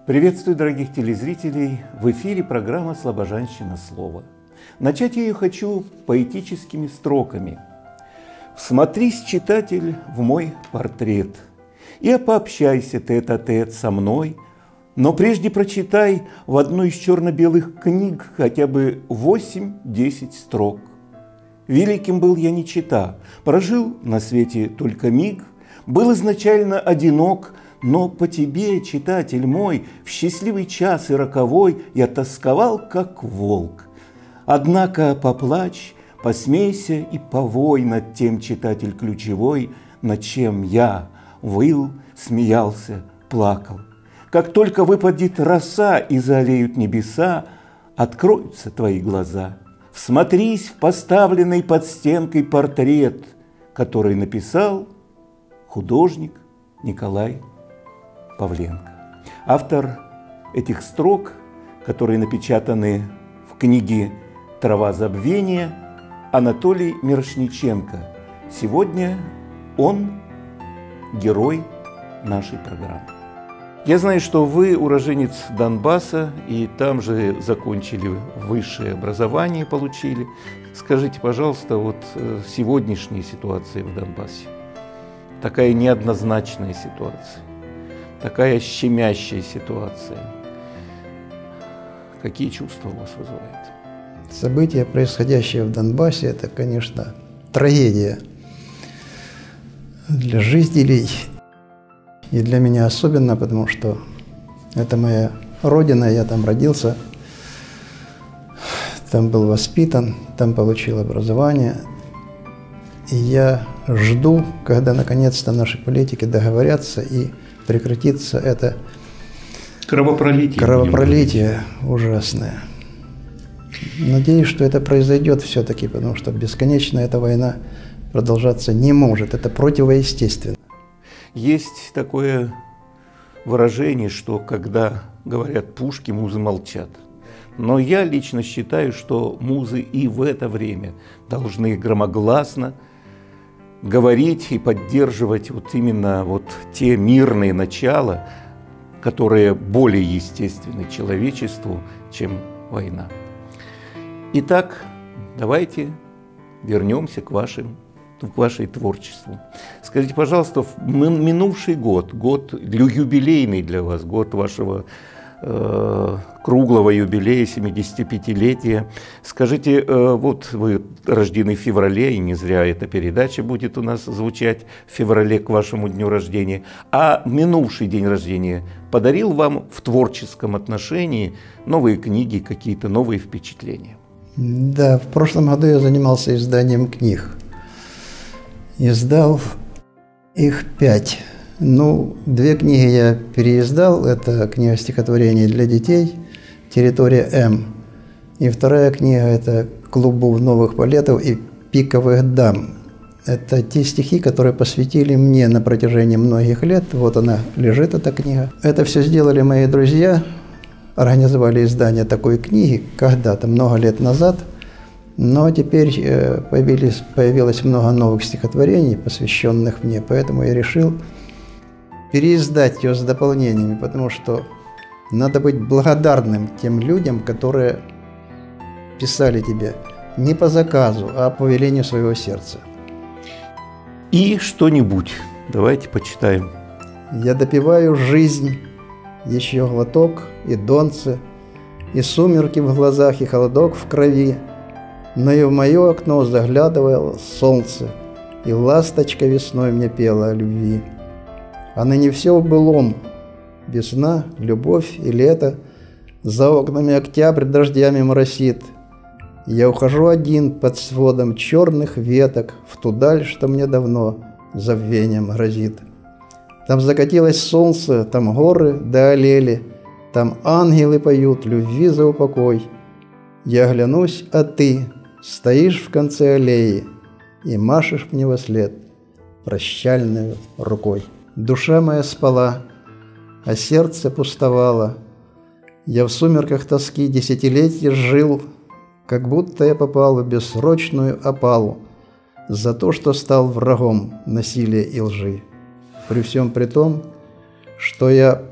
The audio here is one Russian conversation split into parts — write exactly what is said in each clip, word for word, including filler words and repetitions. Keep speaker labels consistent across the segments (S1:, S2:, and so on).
S1: Приветствую, дорогих телезрителей! В эфире программа «Слобожанщина. Слово». Начать я ее хочу поэтическими строками. «Всмотрись, читатель, в мой портрет, и пообщайся тет-а-тет со мной, но прежде прочитай в одной из черно-белых книг хотя бы восемь-десять строк. Великим был я не чета, прожил на свете только миг, был изначально одинок, но по тебе, читатель мой, в счастливый час и роковой я тосковал, как волк. Однако поплачь, посмейся и повой над тем, читатель ключевой, над чем я выл, смеялся, плакал. Как только выпадет роса и заолеют небеса, откроются твои глаза. Всмотрись в поставленный под стенкой портрет, который написал художник Николай Павленко. Автор этих строк, которые напечатаны в книге «Трава забвения», Анатолий Мирошниченко. Сегодня он герой нашей программы. Я знаю, что вы уроженец Донбасса и там же закончили высшее образование, получили. Скажите, пожалуйста, вот сегодняшняя ситуация в Донбассе, такая неоднозначная ситуация, такая щемящая ситуация. Какие чувства у вас вызывает?
S2: События, происходящие в Донбассе, это, конечно, трагедия для жителей и для меня особенно, потому что это моя родина, я там родился, там был воспитан, там получил образование. И я жду, когда наконец-то наши политики договорятся и прекратится это
S1: кровопролитие,
S2: кровопролитие ужасное. Надеюсь, что это произойдет все-таки, потому что бесконечно эта война продолжаться не может. Это противоестественно.
S1: Есть такое выражение, что когда говорят пушки, музы молчат. Но я лично считаю, что музы и в это время должны громогласно говорить и поддерживать вот именно вот те мирные начала, которые более естественны человечеству, чем война. Итак, давайте вернемся к вашим к вашей творчеству. Скажите, пожалуйста, в минувший год, год юбилейный для вас, год вашего э, круглого юбилея, семидесятипятилетия. Скажите, э, вот вы рождены в феврале, и не зря эта передача будет у нас звучать в феврале к вашему дню рождения. А минувший день рождения подарил вам в творческом отношении новые книги, какие-то новые впечатления?
S2: Да, в прошлом году я занимался изданием книг. Издал их пять. Ну, две книги я переиздал. Это книга стихотворений для детей «Территория М». И вторая книга – это «Клуб новых балетов и пиковых дам». Это те стихи, которые посвятили мне на протяжении многих лет. Вот она лежит, эта книга. Это все сделали мои друзья. Организовали издание такой книги когда-то, много лет назад. Но теперь появились, появилось много новых стихотворений, посвященных мне, поэтому я решил переиздать ее с дополнениями, потому что надо быть благодарным тем людям, которые писали тебе не по заказу, а по велению своего сердца.
S1: И что-нибудь давайте почитаем.
S2: Я допиваю жизнь, еще глоток и донце, и сумерки в глазах, и холодок в крови. Но и в мое окно заглядывало солнце, и ласточка весной мне пела о любви. А ныне все в былом: весна, любовь и лето, за окнами октябрь дождями моросит. Я ухожу один под сводом черных веток в ту даль, что мне давно забвением грозит. Там закатилось солнце, там горы да олели, там ангелы поют любви за упокой. Я оглянусь, а ты стоишь в конце аллеи и машешь мне вослед прощальной рукой. Душа моя спала, а сердце пустовало. Я в сумерках тоски десятилетия жил, как будто я попал в бессрочную опалу за то, что стал врагом насилия и лжи. При всем при том, что я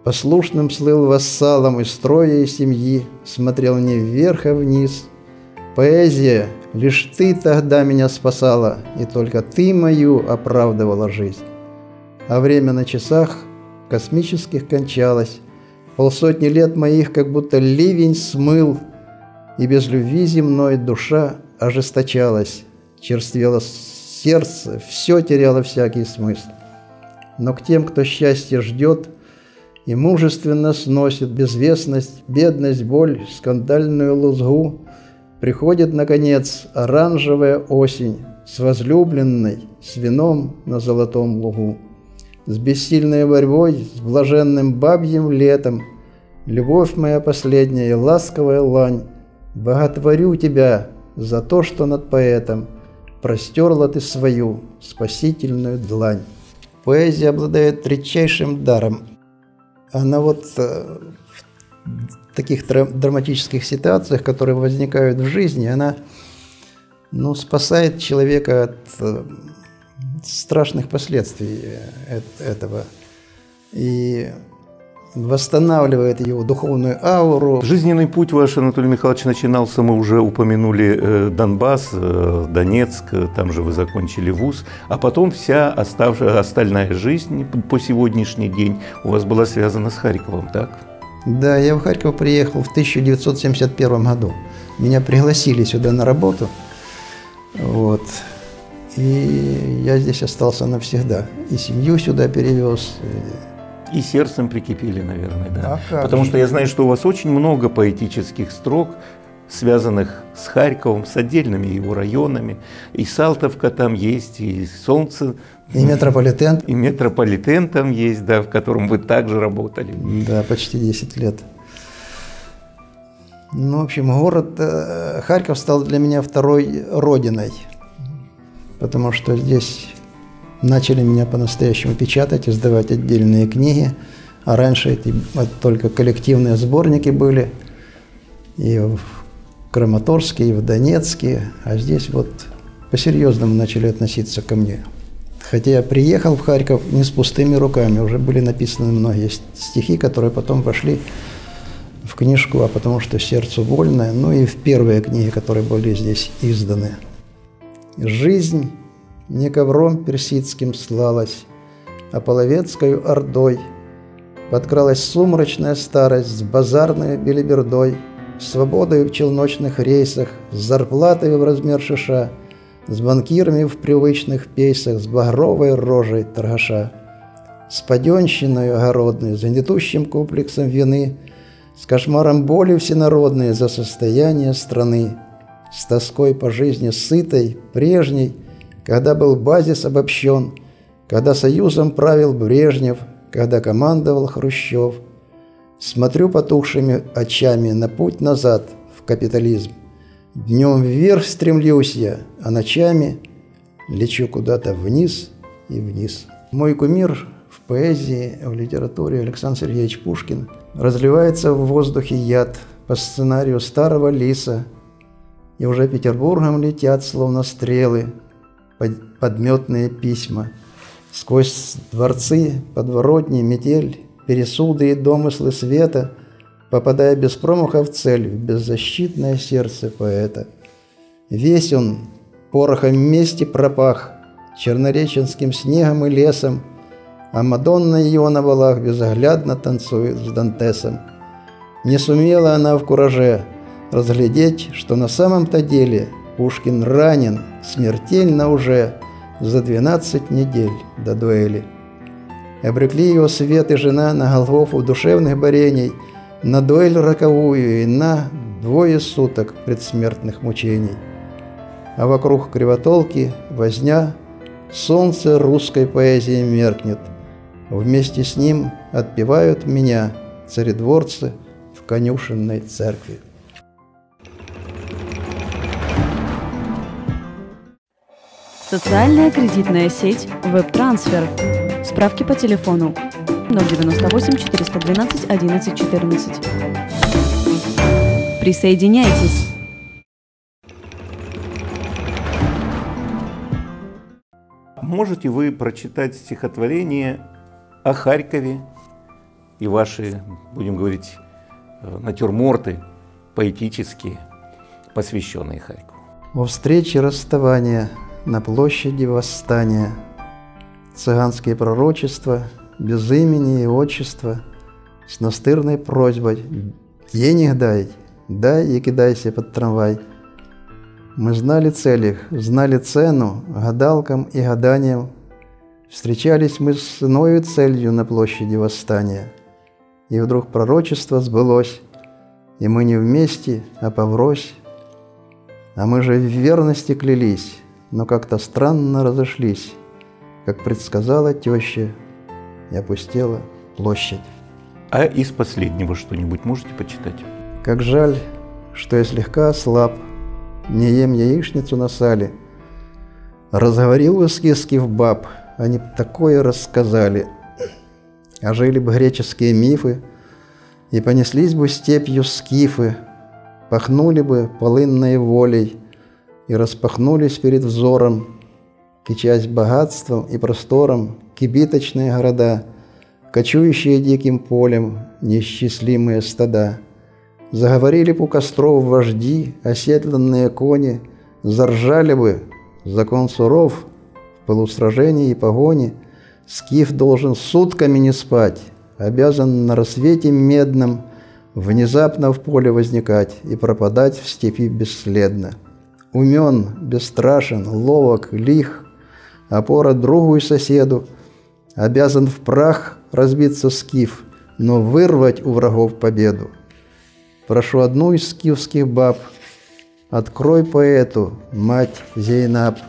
S2: Послушным слыл вассалом из строя и семьи, смотрел не вверх, а вниз. Поэзия, лишь ты тогда меня спасала, и только ты мою оправдывала жизнь. А время на часах космических кончалось, полсотни лет моих как будто ливень смыл, и без любви земной душа ожесточалась, черствело сердце, все теряло всякий смысл. Но к тем, кто счастье ждет и мужественно сносит безвестность, бедность, боль, скандальную лузгу, приходит, наконец, оранжевая осень с возлюбленной, с вином на золотом лугу, с бессильной борьбой, с блаженным бабьим летом. Любовь моя последняя, ласковая лань, боготворю тебя за то, что над поэтом простерла ты свою спасительную длань. Поэзия обладает редчайшим даром. Она вот в таких драматических ситуациях, которые возникают в жизни, она, ну, спасает человека от страшных последствий этого и восстанавливает его духовную ауру.
S1: Жизненный путь ваш, Анатолий Михайлович, начинался, мы уже упомянули Донбасс, Донецк, там же вы закончили вуз, а потом вся оставшая, остальная жизнь по сегодняшний день у вас была связана с Харьковом, так?
S2: Да, я в Харьков приехал в тысяча девятьсот семьдесят первом году. Меня пригласили сюда на работу, вот, и я здесь остался навсегда. И семью сюда перевез.
S1: И сердцем прикипели, наверное, да.
S2: А
S1: Потому что я знаю, что у вас очень много поэтических строк, связанных с Харьковом, с отдельными его районами. И Салтовка там есть, и Солнце.
S2: И метрополитен.
S1: И метрополитен там есть, да, в котором вы также работали.
S2: Да, почти десять лет. Ну, в общем, город Харьков стал для меня второй родиной, потому что здесь начали меня по-настоящему печатать, издавать отдельные книги, а раньше эти только коллективные сборники были и в Краматорске, и в Донецке, а здесь вот по-серьезному начали относиться ко мне. Хотя я приехал в Харьков не с пустыми руками, уже были написаны многие стихи, которые потом вошли в книжку, а потому что сердцу больно, ну и в первые книги, которые были здесь изданы. Жизнь не ковром персидским слалась, а половецкою ордой. Подкралась сумрачная старость с базарной белибердой, с свободой в челночных рейсах, с зарплатой в размер шиша, с банкирами в привычных пейсах, с багровой рожей торгаша, с паденщиной огородной, за гнетущим комплексом вины, с кошмаром боли всенародной за состояние страны, с тоской по жизни сытой, прежней, когда был базис обобщен, когда союзом правил Брежнев, когда командовал Хрущев. Смотрю потухшими очами на путь назад в капитализм. Днем вверх стремлюсь я, а ночами лечу куда-то вниз и вниз. Мой кумир в поэзии, в литературе Александр Сергеевич Пушкин. Разливается в воздухе яд по сценарию старого лиса, и уже Петербургом летят, словно стрелы, подметные письма. Сквозь дворцы, подворотни, метель, пересуды и домыслы света, попадая без промаха в цель, в беззащитное сердце поэта. Весь он порохом мести пропах, чернореченским снегом и лесом, а Мадонна ее на валах безоглядно танцует с Дантесом. Не сумела она в кураже разглядеть, что на самом-то деле Пушкин ранен смертельно уже за двенадцать недель до дуэли. Обрекли его свет и жена на Голгофу душевных борений, на дуэль роковую и на двое суток предсмертных мучений. А вокруг кривотолки возня, солнце русской поэзии меркнет. Вместе с ним отпевают меня царедворцы в конюшенной церкви.
S3: Социальная кредитная сеть «Веб-трансфер». Справки по телефону ноль девяносто восемь четыреста двенадцать одиннадцать четырнадцать. Присоединяйтесь!
S1: Можете вы прочитать стихотворение о Харькове и ваши, будем говорить, натюрморты поэтические, посвященные Харькову.
S2: Во встрече расставания на площади восстания цыганские пророчества без имени и отчества с настырной просьбой «Денег дай, дай и кидайся под трамвай». Мы знали цель их, знали цену гадалкам и гаданиям. Встречались мы с иною целью на площади восстания. И вдруг пророчество сбылось, и мы не вместе, а поврось. А мы же в верности клялись, но как-то странно разошлись, как предсказала теща, и опустела площадь.
S1: А из последнего что-нибудь можете почитать?
S2: Как жаль, что я слегка ослаб, не ем яичницу на сале. Разговорил эскизских баб, они б такое рассказали. А жили бы греческие мифы, и понеслись бы степью скифы, пахнули бы полынной волей, и распахнулись перед взором, кичась богатством и простором, кибиточные города, кочующие диким полем неисчислимые стада. Заговорили б у костров вожди, оседланные кони, заржали бы, закон суров, в полусражении и погони. Скиф должен сутками не спать, обязан на рассвете медном внезапно в поле возникать и пропадать в степи бесследно. Умен, бесстрашен, ловок, лих, опора другу и соседу, обязан в прах разбиться скиф, но вырвать у врагов победу. Прошу одну из скифских баб, открой поэту, мать Зейнаб.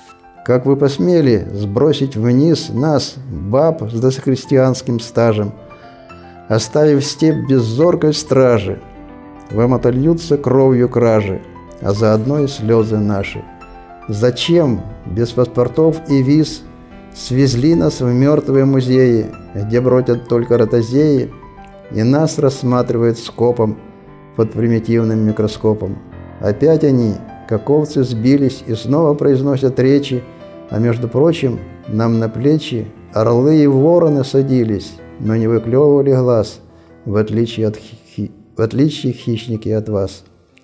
S2: Как вы посмели сбросить вниз нас, баб с дохристианским стажем, оставив степь без зоркой стражи? Вам отольются кровью кражи, а заодно и слезы наши. Зачем без паспортов и виз свезли нас в мертвые музеи, где бродят только ротозеи, и нас рассматривают скопом под примитивным микроскопом? Опять они, как овцы, сбились и снова произносят речи, а между прочим, нам на плечи орлы и вороны садились, но не выклевывали глаз, в отличие, от хи... в отличие хищники от вас.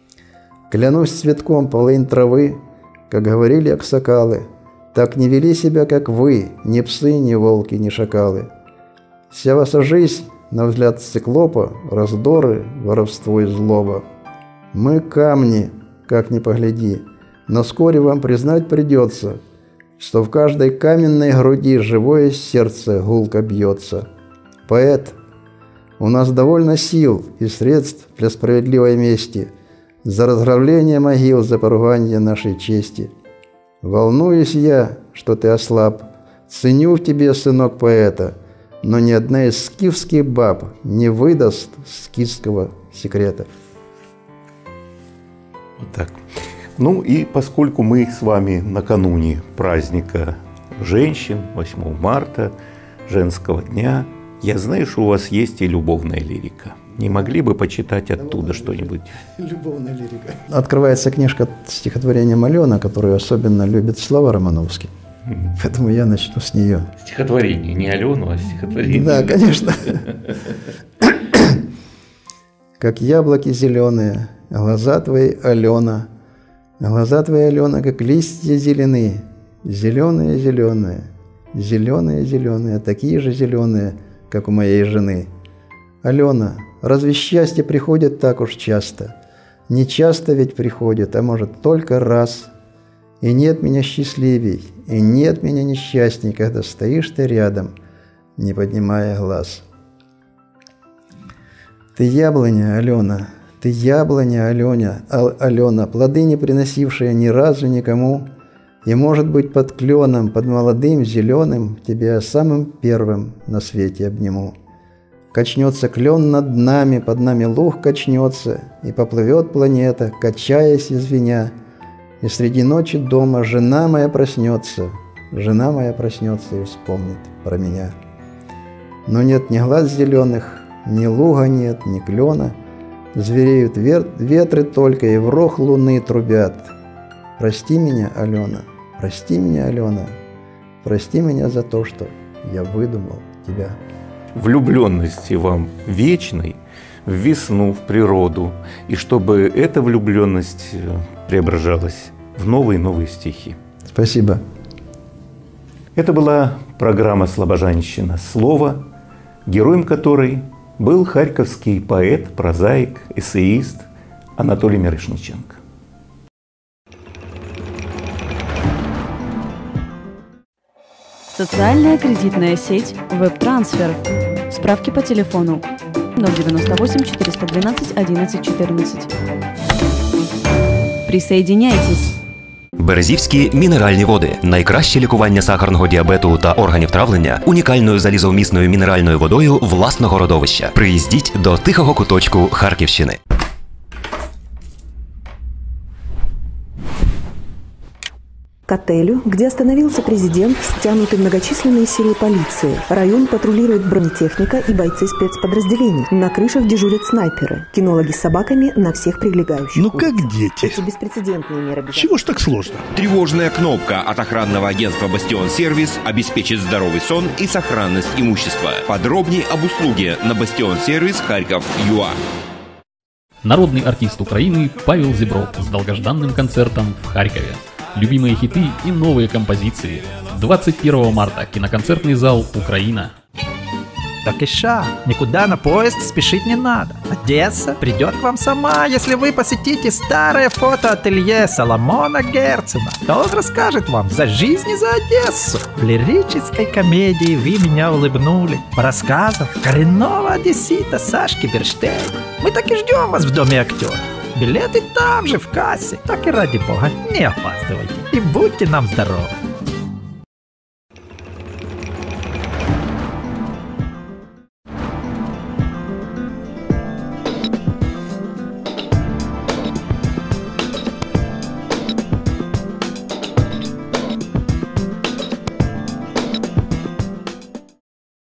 S2: Клянусь цветком полынь травы, как говорили аксакалы, так не вели себя, как вы, ни псы, ни волки, ни шакалы. Вся ваша жизнь, на взгляд циклопа, раздоры, воровство и злоба. Мы камни, как ни погляди, но вскоре вам признать придется, что в каждой каменной груди живое сердце гулко бьется. Поэт, у нас довольно сил и средств для справедливой мести, за разграбление могил, за поругание нашей чести. Волнуюсь я, что ты ослаб, ценю в тебе, сынок поэта, но ни одна из скифских баб не выдаст скифского секрета.
S1: Вот так. Ну и поскольку мы с вами накануне праздника женщин, восьмого марта, женского дня, я знаю, что у вас есть и любовная лирика. Не могли бы почитать оттуда что-нибудь?
S2: Любовная лирика. Открывается книжка стихотворением Алена, которую особенно любит Слава Романовский. Mm-hmm. Поэтому я начну с нее.
S1: Стихотворение, не Алену, а стихотворение.
S2: Да, конечно. Как яблоки зеленые, глаза твои, Алена, глаза твои, Алена, как листья зеленые, зеленые-зеленые, зеленые-зеленые, такие же зеленые, как у моей жены. Алена, разве счастье приходит так уж часто? Не часто ведь приходит, а может только раз. И нет меня счастливей, и нет меня несчастней, когда стоишь ты рядом, не поднимая глаз. Ты яблоня, Алена, ты яблоня, Аленя, Ал- Алена, плоды не приносившая ни разу никому, и, может быть, под кленом, под молодым зеленым, тебя самым первым на свете обниму. Качнется клен над нами, под нами луг качнется, и поплывет планета, качаясь и звеня, и среди ночи дома жена моя проснется, жена моя проснется и вспомнит про меня. Но нет ни глаз зеленых, ни луга нет, ни клена, звереют вер- ветры только, и в рог луны трубят. Прости меня, Алена, прости меня, Алена, прости меня за то, что я выдумал тебя.
S1: влюбленности вам вечной в весну, в природу, и чтобы эта влюбленность преображалась в новые и новые стихи.
S2: Спасибо.
S1: Это была программа «Слобожанщина. Слово», героем которой был харьковский поэт, прозаик, эссеист Анатолий Мирошниченко.
S3: Социальная кредитная сеть «Веб-трансфер». Справки по телефону ноль девяносто восемь четыреста двенадцать одиннадцать четырнадцать. Присоединяйтесь!
S4: Березівські мінеральні води – найкраще лікування сахарного діабету та органів травлення унікальною залізовмісною мінеральною водою власного родовища. Приїздіть до тихого куточку Харківщини.
S5: К отелю, где остановился президент, стянуты многочисленные силы полиции. Район патрулирует бронетехника и бойцы спецподразделений. На крышах дежурят снайперы. Кинологи с собаками на всех прилегающих.
S6: Ну как дети?
S5: Эти беспрецедентные меры безопасности.
S6: Чего ж так сложно?
S7: Тревожная кнопка от охранного агентства «Бастион Сервис» обеспечит здоровый сон и сохранность имущества. Подробнее об услуге на «Бастион Сервис» Харьков.ЮА.
S8: Народный артист Украины Павел Зебров с долгожданным концертом в Харькове. Любимые хиты и новые композиции. двадцать первого марта. Киноконцертный зал «Украина».
S9: Так и ша, никуда на поезд спешить не надо. Одесса придет к вам сама, если вы посетите старое фотоателье Соломона Герцена. Он расскажет вам за жизнь и за Одессу. В лирической комедии «Вы меня улыбнули» по рассказам коренного одессита Сашки Берштейна. Мы так и ждем вас в Доме актера. Билеты там же, в кассе. Так и ради бога, не опаздывайте. И будьте нам здоровы.